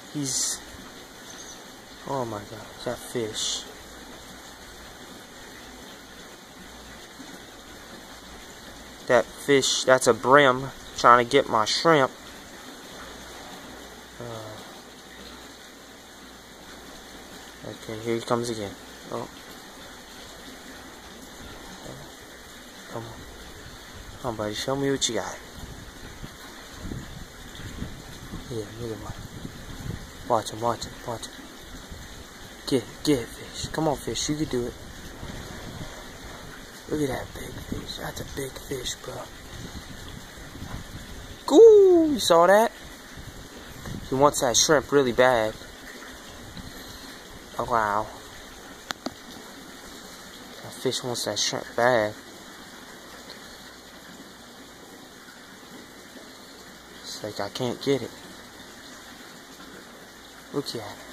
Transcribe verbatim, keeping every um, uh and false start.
He's, oh my gosh, that fish. That fish, that's a brim trying to get my shrimp. Uh, okay, here he comes again. Oh. Come on. Come on, buddy, show me what you got. Yeah, look at one. Watch him, watch him, watch him. Get it, get it, fish. Come on, fish, you can do it. Look at that big fish. That's a big fish, bro. Ooh, you saw that? He wants that shrimp really bad. Oh, wow. That fish wants that shrimp bad. It's like I can't get it. Look at it.